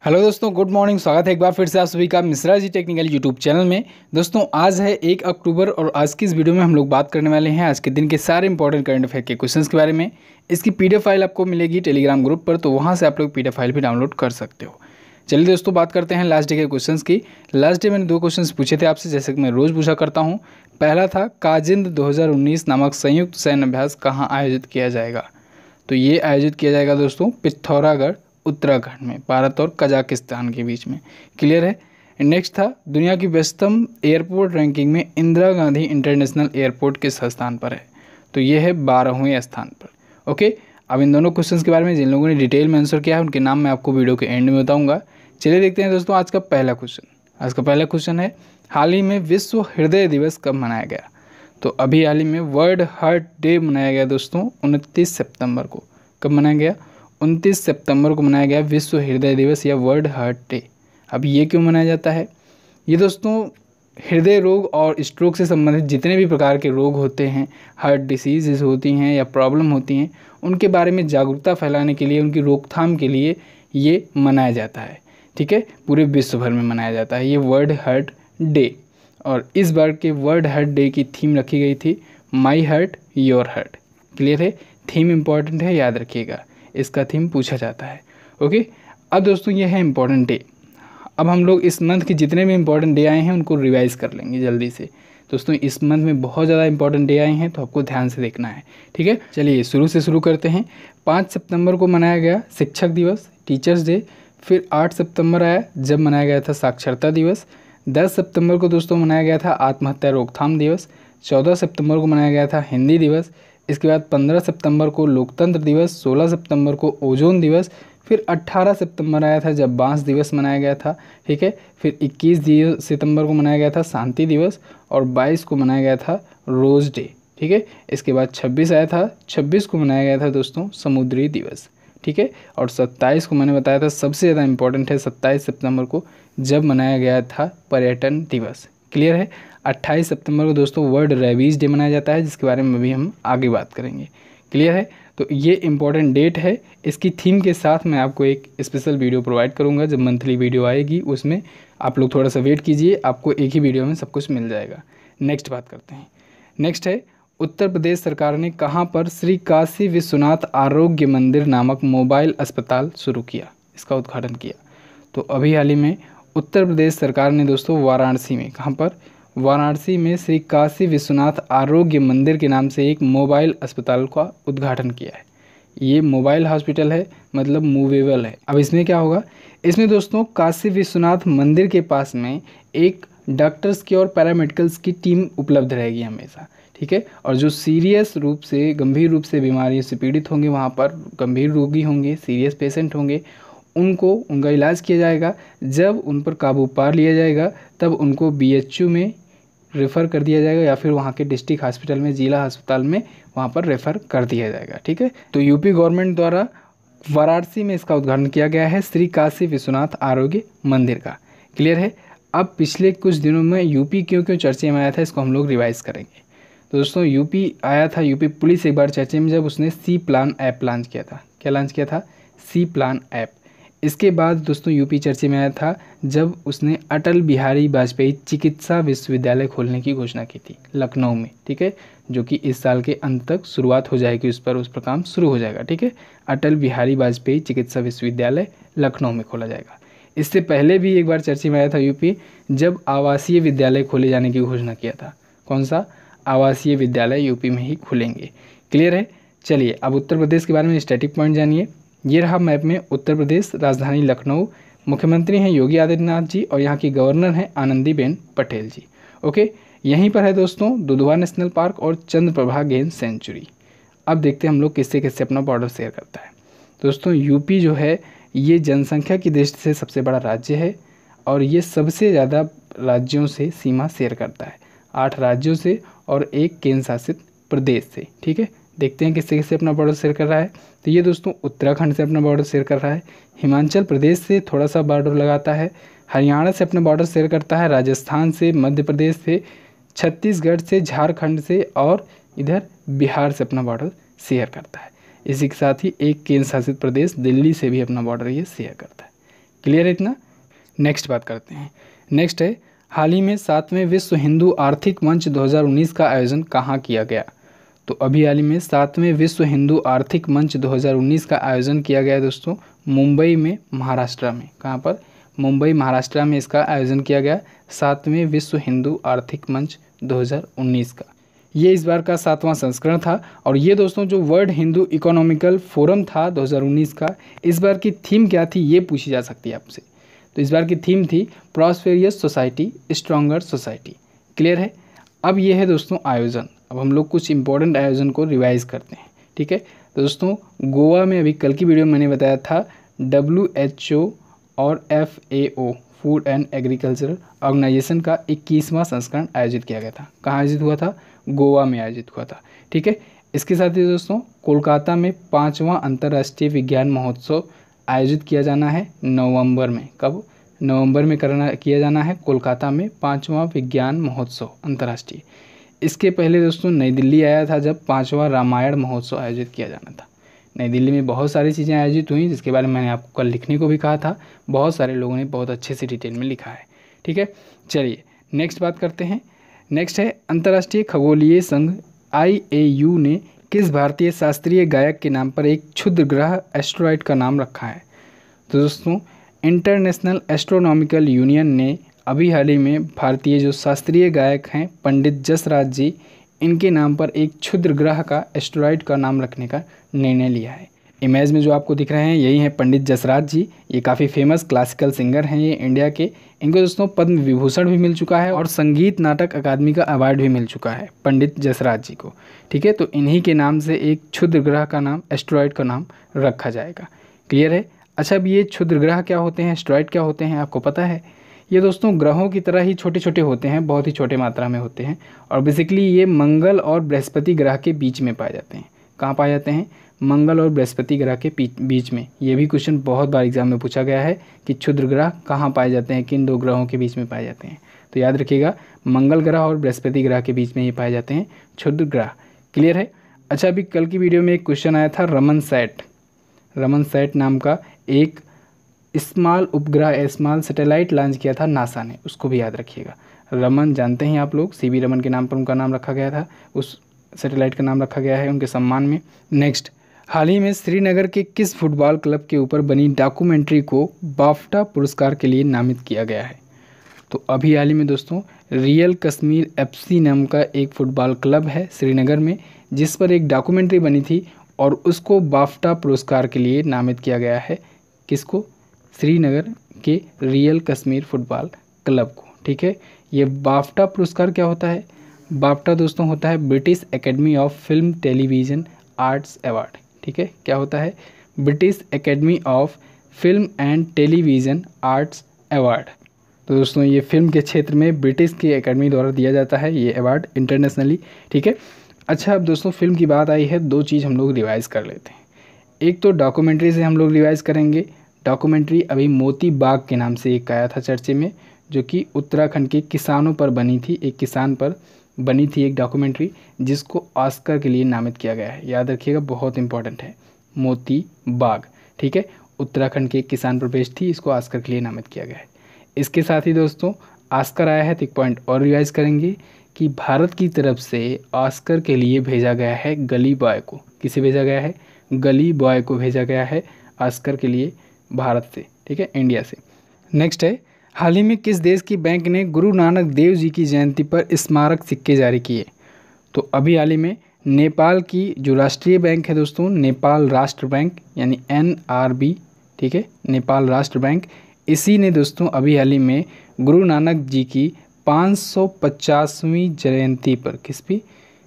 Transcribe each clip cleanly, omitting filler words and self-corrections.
Hello दोस्तों, good morning. स्वागत है एक बार फिर से आप सभी का Mishra ji technical YouTube channel में। दोस्तों आज है 1 अक्टूबर और आज की इस वीडियो में हम लोग बात करने वाले हैं आज के दिन के सारे इंपॉर्टेंट करंट अफेयर के क्वेश्चंस के बारे में। इसकी पीडीएफ फाइल आपको मिलेगी टेलीग्राम ग्रुप पर, तो वहाँ से आप लोग पीडीएफ फाइल भी डाउनलोड कर सकते हो। चलिए दोस्तों बात करते हैं लास्ट डे के क्वेश्चंस की। लास्ट डे मैंने 2 क्वेश्चंस पूछे थे आपसे, जैसे कि मैं रोज़ पूछा करता हूँ। पहला था काजिंद 2019 नामक संयुक्त सैन्य अभ्यास कहाँ आयोजित किया जाएगा। तो ये आयोजित किया जाएगा दोस्तों पिथौरागढ़ उत्तराखंड में, भारत और कजाकिस्तान के बीच में। क्लियर है। नेक्स्ट था दुनिया की व्यस्तम एयरपोर्ट रैंकिंग में इंदिरा गांधी इंटरनेशनल एयरपोर्ट किस स्थान पर है। तो ये है 12वें स्थान पर। ओके, अब इन दोनों क्वेश्चंस के बारे में जिन लोगों ने डिटेल में आंसर किया है उनके नाम मैं आपको वीडियो के एंड में बताऊंगा। चलिए देखते हैं दोस्तों आज का पहला क्वेश्चन। आज का पहला क्वेश्चन है हाल ही में विश्व हृदय दिवस कब मनाया गया। तो अभी हाल ही में वर्ल्ड हार्ट डे मनाया गया दोस्तों 29 सितंबर को। कब मनाया गया? 29 सितंबर को मनाया गया विश्व हृदय दिवस या वर्ल्ड हार्ट डे। अब ये क्यों मनाया जाता है? ये दोस्तों हृदय रोग और स्ट्रोक से संबंधित जितने भी प्रकार के रोग होते हैं, हार्ट डिसीज़ होती हैं या प्रॉब्लम होती हैं, उनके बारे में जागरूकता फैलाने के लिए, उनकी रोकथाम के लिए ये मनाया जाता है। ठीक है, पूरे विश्व भर में मनाया जाता है ये वर्ल्ड हार्ट डे। और इस बार के वर्ल्ड हार्ट डे की थीम रखी गई थी my heart your heart. Clear है, थीम इम्पॉर्टेंट है, याद रखिएगा, इसका थीम पूछा जाता है। ओके, अब दोस्तों ये है इम्पॉर्टेंट डे। अब हम लोग इस मंथ के जितने भी इम्पॉर्टेंट डे आए हैं उनको रिवाइज़ कर लेंगे जल्दी से। दोस्तों इस मंथ में बहुत ज़्यादा इंपॉर्टेंट डे आए हैं, तो आपको ध्यान से देखना है। ठीक है, चलिए शुरू से शुरू करते हैं। 5 सितंबर को मनाया गया शिक्षक दिवस, टीचर्स डे। फिर 8 सितंबर आया जब मनाया गया था साक्षरता दिवस। 10 सितंबर को दोस्तों मनाया गया था आत्महत्या रोकथाम दिवस। 14 सितंबर को मनाया गया था हिंदी दिवस। इसके बाद 15 सितंबर को लोकतंत्र दिवस। 16 सितंबर को ओजोन दिवस। फिर 18 सितंबर आया था जब बांस दिवस मनाया गया था। ठीक है, फिर 21 सितंबर को मनाया गया था शांति दिवस और 22 को मनाया गया था रोज़ डे। ठीक है, इसके बाद 26 आया था, 26 को मनाया गया था दोस्तों समुद्री दिवस। ठीक है, और 27 को मैंने बताया था सबसे ज़्यादा इंपॉर्टेंट है 27 सितंबर को जब मनाया गया था पर्यटन दिवस। क्लियर है। 28 सितंबर को दोस्तों वर्ल्ड रेबीज़ डे मनाया जाता है, जिसके बारे में भी हम आगे बात करेंगे। क्लियर है, तो ये इंपॉर्टेंट डेट है। इसकी थीम के साथ मैं आपको एक स्पेशल वीडियो प्रोवाइड करूंगा, जब मंथली वीडियो आएगी उसमें आप लोग थोड़ा सा वेट कीजिए, आपको एक ही वीडियो में सब कुछ मिल जाएगा। नेक्स्ट बात करते हैं। नेक्स्ट है उत्तर प्रदेश सरकार ने कहाँ पर श्री काशी विश्वनाथ आरोग्य मंदिर नामक मोबाइल अस्पताल शुरू किया, इसका उद्घाटन किया। तो अभी हाल ही में उत्तर प्रदेश सरकार ने दोस्तों वाराणसी में, कहाँ पर? वाराणसी में श्री काशी विश्वनाथ आरोग्य मंदिर के नाम से एक मोबाइल अस्पताल का उद्घाटन किया है। ये मोबाइल हॉस्पिटल है, मतलब मूवेबल है। अब इसमें क्या होगा? इसमें दोस्तों काशी विश्वनाथ मंदिर के पास में एक डॉक्टर्स की और पैरामेडिकल्स की टीम उपलब्ध रहेगी हमेशा। ठीक है, और जो सीरियस रूप से, गंभीर रूप से बीमारियों से पीड़ित होंगे, वहाँ पर गंभीर रोगी होंगे, सीरियस पेशेंट होंगे, उनका इलाज किया जाएगा। जब उन पर काबू पा लिया जाएगा तब उनको बीएचयू में रेफ़र कर दिया जाएगा या फिर वहाँ के डिस्ट्रिक्ट हॉस्पिटल में, जिला अस्पताल में वहाँ पर रेफ़र कर दिया जाएगा। ठीक है, तो यूपी गवर्नमेंट द्वारा वाराणसी में इसका उद्घाटन किया गया है श्री काशी विश्वनाथ आरोग्य मंदिर का। क्लियर है। अब पिछले कुछ दिनों में यूपी क्यों क्यों चर्चे में आया था, इसको हम लोग रिवाइज़ करेंगे। तो दोस्तों यूपी आया था, यूपी पुलिस एक बार चर्चे में जब उसने सी प्लान ऐप लॉन्च किया था। क्या लॉन्च किया था? C plan app. इसके बाद दोस्तों यूपी चर्चे में आया था जब उसने अटल बिहारी वाजपेयी चिकित्सा विश्वविद्यालय खोलने की घोषणा की थी लखनऊ में। ठीक है, जो कि इस साल के अंत तक शुरुआत हो जाएगी, उस पर काम शुरू हो जाएगा। ठीक है, अटल बिहारी वाजपेयी चिकित्सा विश्वविद्यालय लखनऊ में खोला जाएगा। इससे पहले भी एक बार चर्चे में आया था यूपी, जब आवासीय विद्यालय खोले जाने की घोषणा किया था। कौन सा? आवासीय विद्यालय यूपी में ही खुलेंगे। क्लियर है। चलिए अब उत्तर प्रदेश के बारे में स्टैटिक पॉइंट जानिए। ये रहा मैप में उत्तर प्रदेश, राजधानी लखनऊ, मुख्यमंत्री हैं योगी आदित्यनाथ जी और यहाँ की गवर्नर हैं आनंदीबेन पटेल जी। ओके, यहीं पर है दोस्तों दुधवा नेशनल पार्क और चंद्रप्रभा गेंद सेंचुरी। अब देखते हैं हम लोग किससे किससे अपना बॉर्डर शेयर करता है। दोस्तों यूपी जो है ये जनसंख्या की दृष्टि से सबसे बड़ा राज्य है और ये सबसे ज़्यादा राज्यों से सीमा शेयर करता है, 8 राज्यों से और 1 केंद्र शासित प्रदेश से। ठीक है, देखते हैं किससे किससे अपना बॉर्डर शेयर कर रहा है। तो ये दोस्तों उत्तराखंड से अपना बॉर्डर शेयर कर रहा है, हिमाचल प्रदेश से थोड़ा सा बॉर्डर लगाता है, हरियाणा से अपना बॉर्डर शेयर करता है, राजस्थान से, मध्य प्रदेश से, छत्तीसगढ़ से, झारखंड से और इधर बिहार से अपना बॉर्डर शेयर करता है। इसी के साथ ही 1 केंद्र शासित प्रदेश दिल्ली से भी अपना बॉर्डर ये शेयर करता है। क्लियर है इतना। नेक्स्ट बात करते हैं। नेक्स्ट है, हाल ही में 7वें विश्व हिंदू आर्थिक मंच 2019 का आयोजन कहाँ किया गया। तो अभी हाल ही में 7वें विश्व हिंदू आर्थिक मंच 2019 का आयोजन किया गया है दोस्तों, मुंबई में, महाराष्ट्र में। कहाँ पर? मुंबई, महाराष्ट्र में इसका आयोजन किया गया 7वें विश्व हिंदू आर्थिक मंच 2019 का। ये इस बार का 7वां संस्करण था। और ये दोस्तों जो वर्ल्ड हिंदू इकोनॉमिकल फोरम था 2019 का, इस बार की थीम क्या थी ये पूछी जा सकती है आपसे। तो इस बार की थीम थी prosperous society, stronger society. Clear है। अब ये है दोस्तों आयोजन। अब हम लोग कुछ इंपॉर्टेंट आयोजन को रिवाइज करते हैं। ठीक है, तो दोस्तों गोवा में अभी कल की वीडियो में मैंने बताया था WHO और FAO, food and agriculture organisation का 21वां संस्करण आयोजित किया गया था। कहाँ आयोजित हुआ था? गोवा में आयोजित हुआ था। ठीक है, इसके साथ ही दोस्तों कोलकाता में 5वां अंतर्राष्ट्रीय विज्ञान महोत्सव आयोजित किया जाना है नवंबर में। कब? नवंबर में किया जाना है कोलकाता में 5वां विज्ञान महोत्सव अंतर्राष्ट्रीय। इसके पहले दोस्तों नई दिल्ली आया था जब 5वां रामायण महोत्सव आयोजित किया जाना था। नई दिल्ली में बहुत सारी चीज़ें आयोजित हुई जिसके बारे में मैंने आपको कल लिखने को भी कहा था। बहुत सारे लोगों ने बहुत अच्छे से डिटेल में लिखा है। ठीक है, चलिए नेक्स्ट बात करते हैं। नेक्स्ट है, अंतर्राष्ट्रीय खगोलीय संघ IAU ने किस भारतीय शास्त्रीय गायक के नाम पर एक क्षुद्र ग्रह एस्ट्रॉयड का नाम रखा है। तो दोस्तों इंटरनेशनल एस्ट्रोनॉमिकल यूनियन ने अभी हाल ही में भारतीय जो शास्त्रीय गायक हैं पंडित जसराज जी, इनके नाम पर एक क्षुद्र ग्रह का एस्ट्रॉयड का नाम रखने का निर्णय लिया है। इमेज में जो आपको दिख रहे हैं यही हैं पंडित जसराज जी। ये काफ़ी फेमस क्लासिकल सिंगर हैं ये इंडिया के। इनको दोस्तों पद्म विभूषण भी मिल चुका है और संगीत नाटक अकादमी का अवार्ड भी मिल चुका है पंडित जसराज जी को। ठीक है, तो इन्हीं के नाम से एक क्षुद्र ग्रह का नाम, एस्ट्रॉयड का नाम रखा जाएगा। क्लियर है। अच्छा, अब ये क्षुद्र ग्रह क्या होते हैं, एस्ट्रॉयड क्या होते हैं, आपको पता है? ये दोस्तों ग्रहों की तरह ही छोटे छोटे होते हैं, बहुत ही छोटे मात्रा में होते हैं। और बेसिकली ये मंगल और बृहस्पति ग्रह के बीच में पाए जाते हैं। कहाँ पाए जाते हैं? मंगल और बृहस्पति ग्रह के बीच में। ये भी क्वेश्चन बहुत बार एग्जाम में पूछा गया है कि क्षुद्र ग्रह कहाँ पाए जाते हैं, किन दो ग्रहों के बीच में पाए जाते हैं। तो याद रखिएगा, मंगल ग्रह और बृहस्पति ग्रह के बीच में ये पाए जाते हैं क्षुद्र ग्रह। क्लियर है। अच्छा, अभी कल की वीडियो में एक क्वेश्चन आया था रमन सैट नाम का एक स्मॉल उपग्रह, स्मॉल सैटेलाइट लॉन्च किया था नासा ने, उसको भी याद रखिएगा। रमन जानते हैं आप लोग, CV रमन के नाम पर उनका नाम रखा गया था, उस सैटेलाइट का नाम रखा गया है उनके सम्मान में। नेक्स्ट, हाल ही में श्रीनगर के किस फुटबॉल क्लब के ऊपर बनी डॉक्यूमेंट्री को बाफ्टा पुरस्कार के लिए नामित किया गया है। तो अभी हाल ही में दोस्तों रियल कश्मीर FC नाम का एक फुटबॉल क्लब है श्रीनगर में, जिस पर एक डॉक्यूमेंट्री बनी थी और उसको बाफ्टा पुरस्कार के लिए नामित किया गया है। किसको? श्रीनगर के रियल कश्मीर फुटबॉल क्लब को। ठीक है, ये बाफ्टा पुरस्कार क्या होता है? बाफ्टा दोस्तों होता है British academy of film television arts award. ठीक है, क्या होता है? British academy of film and television arts award. तो दोस्तों ये फिल्म के क्षेत्र में ब्रिटिश की एकेडमी द्वारा दिया जाता है ये अवार्ड इंटरनेशनली। ठीक है। अच्छा, अब दोस्तों फिल्म की बात आई है, दो चीज़ हम लोग रिवाइज़ कर लेते हैं। एक तो डॉक्यूमेंट्री से हम लोग रिवाइज़ करेंगे। डॉक्यूमेंट्री अभी मोती बाग के नाम से एक आया था चर्चे में, जो कि उत्तराखंड के किसानों पर बनी थी, एक किसान पर बनी थी एक डॉक्यूमेंट्री, जिसको ऑस्कर के लिए नामित किया गया है। याद रखिएगा, बहुत इंपॉर्टेंट है, मोती बाग। ठीक है, उत्तराखंड के एक किसान पर बेस्ड थी, इसको ऑस्कर के लिए नामित किया गया है। इसके साथ ही दोस्तों ऑस्कर आया है, तो एक पॉइंट और रिवाइज करेंगे कि भारत की तरफ से ऑस्कर के लिए भेजा गया है गली बॉय को। किसे भेजा गया है? गली बॉय को भेजा गया है ऑस्कर के लिए भारत से। ठीक है, इंडिया से। नेक्स्ट है, हाल ही में किस देश की बैंक ने गुरु नानक देव जी की जयंती पर स्मारक सिक्के जारी किए? तो अभी हाल ही में नेपाल की जो राष्ट्रीय बैंक है दोस्तों, नेपाल राष्ट्र बैंक यानी NRB, ठीक है, नेपाल राष्ट्र बैंक, इसी ने दोस्तों अभी हाल ही में गुरु नानक जी की 550वीं जयंती पर, किसकी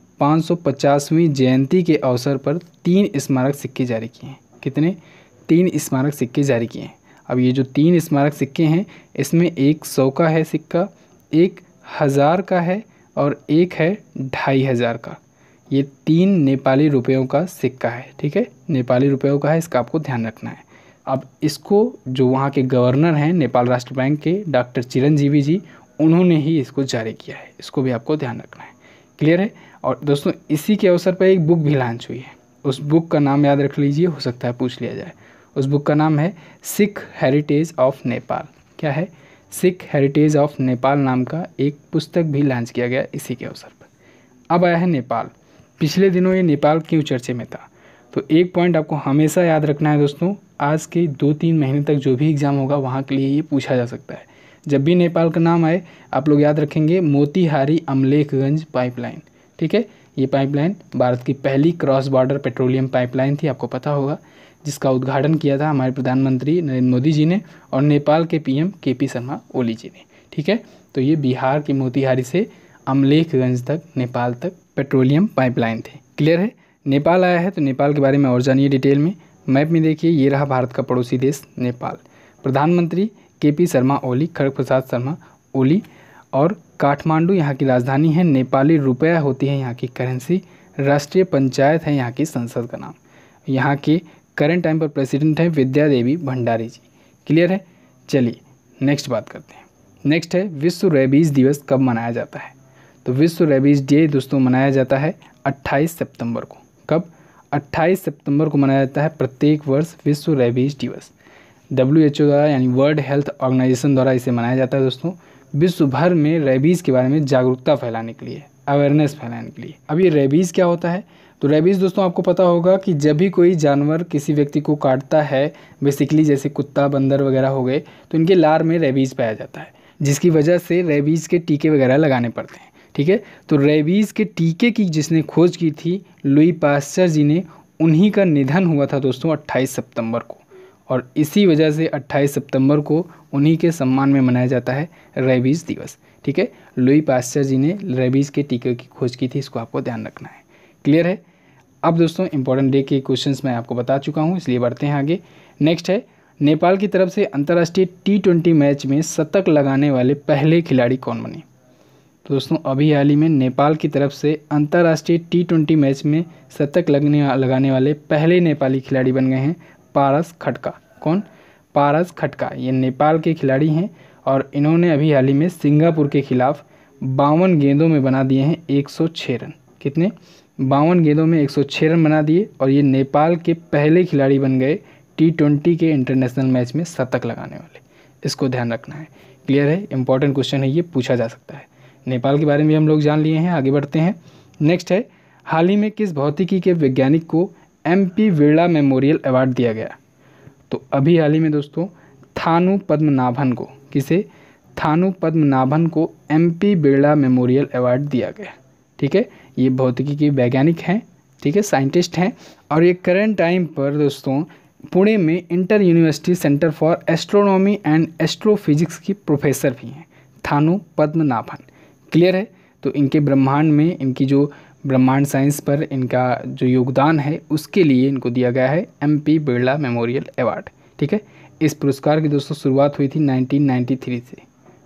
550वीं जयंती के अवसर पर 3 स्मारक सिक्के जारी किए हैं। कितने? 3 स्मारक सिक्के जारी किए हैं। अब ये जो 3 स्मारक सिक्के हैं, इसमें एक 100 का है सिक्का, एक 1000 का है और एक है 2500 का। ये 3 नेपाली रुपयों का सिक्का है। ठीक है, नेपाली रुपयों का है, इसका आपको ध्यान रखना है। अब इसको जो वहाँ के गवर्नर हैं नेपाल राष्ट्र बैंक के, डॉक्टर चिरंजीवी जी, उन्होंने ही इसको जारी किया है, इसको भी आपको ध्यान रखना है। क्लियर है। और दोस्तों इसी के अवसर पर एक बुक भी लॉन्च हुई है, उस बुक का नाम याद रख लीजिए, हो सकता है पूछ लिया जाए। उस बुक का नाम है सिख हेरिटेज ऑफ नेपाल। क्या है? सिख हेरिटेज ऑफ नेपाल नाम का एक पुस्तक भी लॉन्च किया गया इसी के अवसर पर। अब आया है नेपाल। पिछले दिनों ये नेपाल क्यों चर्चे में था? तो एक पॉइंट आपको हमेशा याद रखना है दोस्तों, आज के 2-3 महीने तक जो भी एग्ज़ाम होगा वहाँ के लिए ये पूछा जा सकता है। जब भी नेपाल का नाम आए आप लोग याद रखेंगे मोतीहारी अमलेखगंज पाइपलाइन। ठीक है, ये पाइपलाइन भारत की पहली क्रॉस बॉर्डर पेट्रोलियम पाइपलाइन थी, आपको पता होगा, जिसका उद्घाटन किया था हमारे प्रधानमंत्री नरेंद्र मोदी जी ने और नेपाल के पीएम केपी शर्मा ओली जी ने। ठीक है, तो ये बिहार के मोतीहारी से अमलेखगंज तक नेपाल तक पेट्रोलियम पाइपलाइन थे। क्लियर है? नेपाल आया है तो नेपाल के बारे में और जानिए डिटेल में। मैप में देखिए, ये रहा भारत का पड़ोसी देश नेपाल। प्रधानमंत्री केपी शर्मा ओली, खड़ग प्रसाद शर्मा ओली, और काठमांडू यहाँ की राजधानी है। नेपाली रुपया होती है यहाँ की करेंसी। राष्ट्रीय पंचायत है यहाँ की संसद का नाम। यहाँ के करंट टाइम पर प्रेसिडेंट है विद्या देवी भंडारी जी। क्लियर है? चलिए नेक्स्ट बात करते हैं। नेक्स्ट है विश्व रेबीज़ दिवस कब मनाया जाता है? तो विश्व रेबीज़ डे दोस्तों मनाया जाता है 28 सितंबर को। कब? 28 सितंबर को मनाया जाता है प्रत्येक वर्ष विश्व रेबीज़ दिवस। WHO द्वारा यानी वर्ल्ड हेल्थ ऑर्गेनाइजेशन द्वारा इसे मनाया जाता है दोस्तों, विश्व भर में रेबीज़ के बारे में जागरूकता फैलाने के लिए, अवेयरनेस फैलाने के लिए। अब ये रेबीज़ क्या होता है? तो रेबीज़ दोस्तों आपको पता होगा कि जब भी कोई जानवर किसी व्यक्ति को काटता है, बेसिकली जैसे कुत्ता बंदर वगैरह हो गए, तो इनके लार में रेबीज़ पाया जाता है, जिसकी वजह से रेबीज़ के टीके वगैरह लगाने पड़ते हैं। ठीक है, तो रेबीज़ के टीके की जिसने खोज की थी लुई पास्चर जी ने, उन्हीं का निधन हुआ था दोस्तों 28 सितंबर को, और इसी वजह से 28 सितंबर को उन्हीं के सम्मान में मनाया जाता है रेबीज़ दिवस। ठीक है, लुई पास्चर जी ने रेबीज़ के टीके की खोज की थी, इसको आपको ध्यान रखना है। क्लियर है? अब दोस्तों इंपॉर्टेंट डे के क्वेश्चंस मैं आपको बता चुका हूँ, इसलिए बढ़ते हैं आगे। नेक्स्ट है नेपाल की तरफ से अंतर्राष्ट्रीय T20 मैच में शतक लगाने वाले पहले खिलाड़ी कौन बने? तो दोस्तों अभी हाल ही में नेपाल की तरफ से अंतर्राष्ट्रीय T20 मैच में शतक लगाने वाले पहले नेपाली खिलाड़ी बन गए हैं पारस खटका। कौन? पारस खटका। ये नेपाल के खिलाड़ी हैं और इन्होंने अभी हाल ही में सिंगापुर के खिलाफ 52 गेंदों में बना दिए हैं 106 रन। कितने? 52 गेंदों में 106 रन बना दिए, और ये नेपाल के पहले खिलाड़ी बन गए T20 के इंटरनेशनल मैच में शतक लगाने वाले। इसको ध्यान रखना है। क्लियर है? इंपॉर्टेंट क्वेश्चन है, ये पूछा जा सकता है। नेपाल के बारे में हम लोग जान लिए हैं, आगे बढ़ते हैं। नेक्स्ट है हाल ही में किस भौतिकी के वैज्ञानिक को MP बिरला मेमोरियल अवार्ड दिया गया? तो अभी हाल ही में दोस्तों थानु पद्मनाभन को, किसे? थानु पद्मनाभन को MP बिरला मेमोरियल अवार्ड दिया गया। ठीक है, ये भौतिकी के वैज्ञानिक हैं, ठीक है, साइंटिस्ट हैं, और ये करंट टाइम पर दोस्तों पुणे में inter university centre for astronomy and astrophysics की प्रोफेसर भी हैं, थानु पद्मनाभन। क्लियर है? तो इनके ब्रह्मांड में, इनकी जो ब्रह्मांड साइंस पर इनका जो योगदान है उसके लिए इनको दिया गया है MP बिरला मेमोरियल अवार्ड। ठीक है, इस पुरस्कार की दोस्तों शुरुआत हुई थी 1993 से,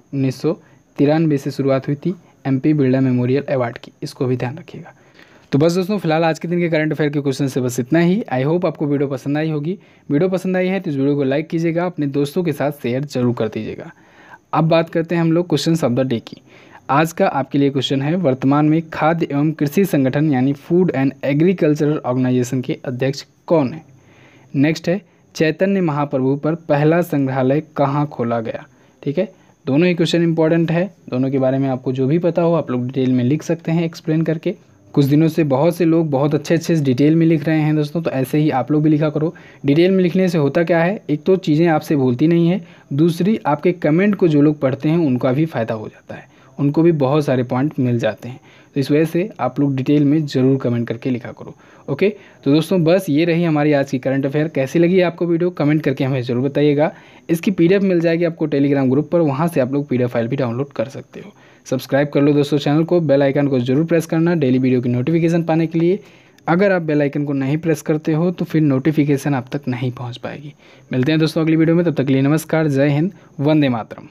1993 से शुरुआत हुई थी MP बिरला मेमोरियल अवार्ड की, इसको भी ध्यान रखिएगा। तो बस दोस्तों फिलहाल आज के दिन के करंट अफेयर के क्वेश्चन से बस इतना ही। आई होप आपको वीडियो पसंद आई होगी। वीडियो पसंद आई है तो इस वीडियो को लाइक कीजिएगा, अपने दोस्तों के साथ शेयर जरूर कर दीजिएगा। अब बात करते हैं हम लोग क्वेश्चन ऑफ द डे की। आज का आपके लिए क्वेश्चन है, वर्तमान में खाद्य एवं कृषि संगठन यानी फूड एंड एग्रीकल्चरल ऑर्गेनाइजेशन के अध्यक्ष कौन है? नेक्स्ट है चैतन्य महाप्रभु पर पहला संग्रहालय कहाँ खोला गया? ठीक है, दोनों ही क्वेश्चन इंपॉर्टेंट है, दोनों के बारे में आपको जो भी पता हो आप लोग डिटेल में लिख सकते हैं एक्सप्लेन करके। कुछ दिनों से बहुत से लोग बहुत अच्छे डिटेल में लिख रहे हैं दोस्तों, तो ऐसे ही आप लोग भी लिखा करो। डिटेल में लिखने से होता क्या है, एक तो चीज़ें आपसे भूलती नहीं है, दूसरी आपके कमेंट को जो लोग पढ़ते हैं उनका भी फ़ायदा हो जाता है, उनको भी बहुत सारे पॉइंट मिल जाते हैं। तो इस वजह से आप लोग डिटेल में ज़रूर कमेंट करके लिखा करो। ओके, तो दोस्तों बस ये रही हमारी आज की करंट अफेयर। कैसी लगी आपको वीडियो कमेंट करके हमें ज़रूर बताइएगा। इसकी PDF मिल जाएगी आपको टेलीग्राम ग्रुप पर, वहाँ से आप लोग PDF फाइल भी डाउनलोड कर सकते हो। सब्सक्राइब कर लो दोस्तों चैनल को, बेल आइकन को जरूर प्रेस करना डेली वीडियो की नोटिफिकेशन पाने के लिए। अगर आप बेल आइकन को नहीं प्रेस करते हो तो फिर नोटिफिकेशन आप तक नहीं पहुँच पाएगी। मिलते हैं दोस्तों अगली वीडियो में, तब तक के लिए नमस्कार, जय Hind, Vande Mataram.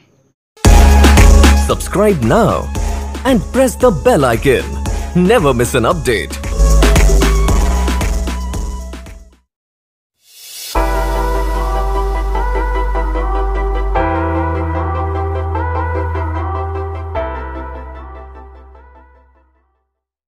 Subscribe now and press the bell icon. Never miss an update.